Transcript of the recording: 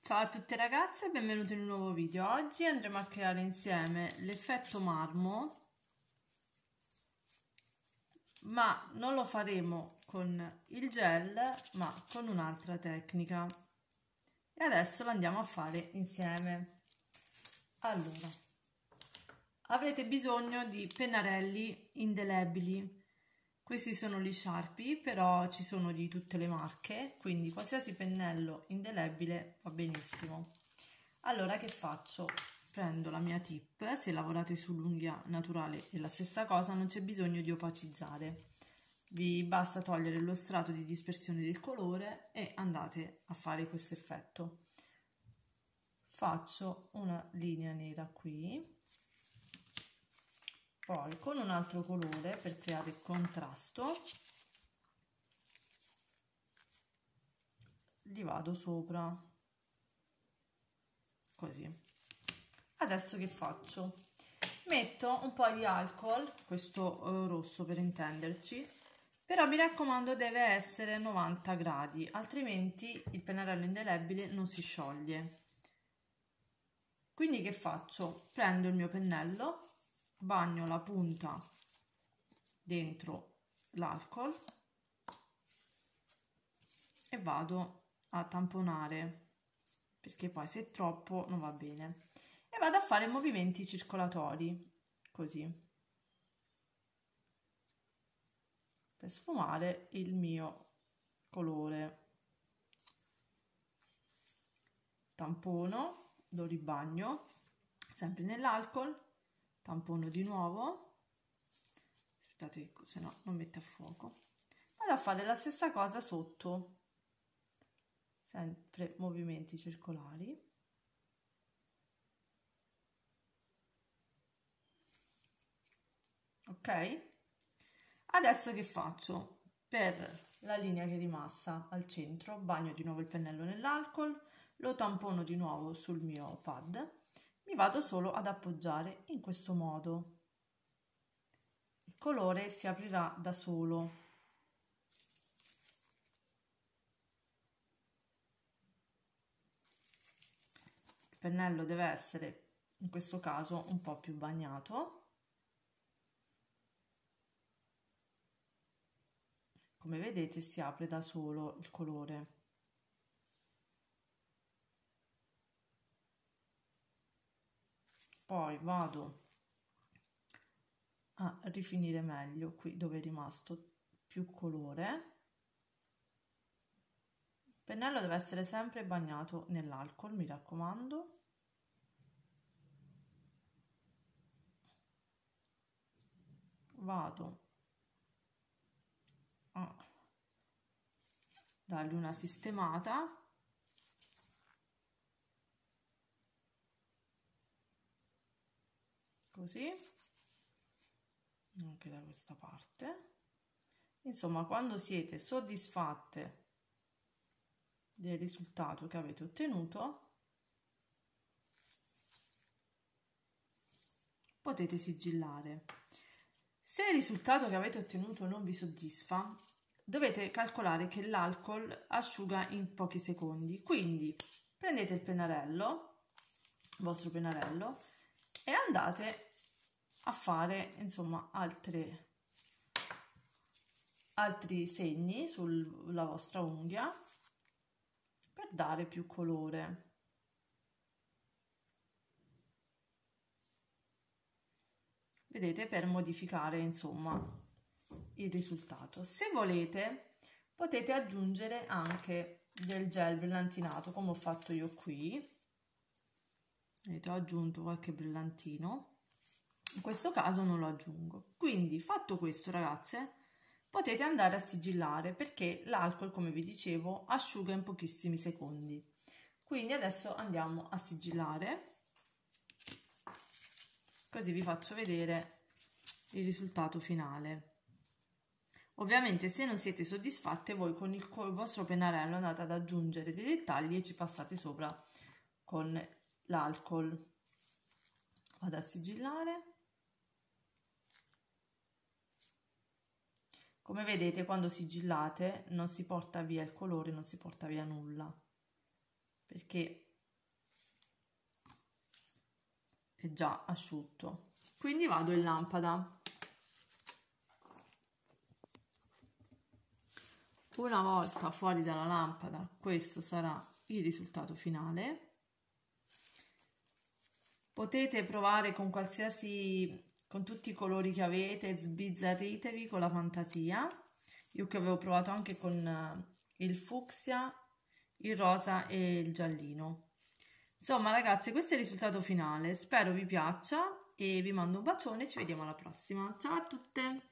Ciao a tutte ragazze e benvenute in un nuovo video. Oggi andremo a creare insieme l'effetto marmo, ma non lo faremo con il gel, ma con un'altra tecnica. E adesso lo andiamo a fare insieme. Allora, avrete bisogno di pennarelli indelebili. Questi sono gli Sharpie, però ci sono di tutte le marche, quindi qualsiasi pennello indelebile va benissimo. Allora, che faccio? Prendo la mia tip, se lavorate sull'unghia naturale è la stessa cosa, non c'è bisogno di opacizzare. Vi basta togliere lo strato di dispersione del colore e andate a fare questo effetto. Faccio una linea nera qui. Poi con un altro colore per creare il contrasto li vado sopra così. Adesso che faccio? Metto un po' di alcol, questo rosso per intenderci, però mi raccomando deve essere 90 gradi, altrimenti il pennarello indelebile non si scioglie. Quindi che faccio? Prendo il mio pennello, bagno la punta dentro l'alcol e vado a tamponare, perché poi se è troppo non va bene, e vado a fare movimenti circolatori così per sfumare il mio colore. Tampono, lo ribagno sempre nell'alcol, tampono di nuovo, aspettate se no non mette a fuoco, vado a fare la stessa cosa sotto, sempre movimenti circolari. Ok, adesso che faccio? Per la linea che è rimasta al centro bagno di nuovo il pennello nell'alcol, lo tampono di nuovo sul mio pad, mi vado solo ad appoggiare in questo modo, il colore si aprirà da solo. Il pennello deve essere in questo caso un po' più bagnato. Come vedete si apre da solo il colore. Poi vado a rifinire meglio qui dove è rimasto più colore. Il pennello deve essere sempre bagnato nell'alcol, mi raccomando. Vado a dargli una sistemata. Così, anche da questa parte. Insomma, quando siete soddisfatte del risultato che avete ottenuto, potete sigillare. Se il risultato che avete ottenuto non vi soddisfa, dovete calcolare che l'alcol asciuga in pochi secondi. Quindi prendete il pennarello, il vostro pennarello, e andate a fare insomma altri segni sulla vostra unghia per dare più colore. Vedete, per modificare insomma il risultato. Se volete potete aggiungere anche del gel brillantinato, come ho fatto io qui. Vedete, ho aggiunto qualche brillantino. In questo caso non lo aggiungo. Quindi, fatto questo, ragazze, potete andare a sigillare, perché l'alcol, come vi dicevo, asciuga in pochissimi secondi. Quindi adesso andiamo a sigillare, così vi faccio vedere il risultato finale. Ovviamente se non siete soddisfatte, voi con il vostro pennarello andate ad aggiungere dei dettagli e ci passate sopra con l'alcol. Vado a sigillare. Come vedete, quando sigillate non si porta via il colore, non si porta via nulla, perché è già asciutto, quindi vado in lampada. Una volta fuori dalla lampada, questo sarà il risultato finale. Potete provare con con tutti i colori che avete, sbizzarritevi con la fantasia. Io che avevo provato anche con il fucsia, il rosa e il giallino. Insomma ragazzi, questo è il risultato finale, spero vi piaccia e vi mando un bacione, ci vediamo alla prossima. Ciao a tutte!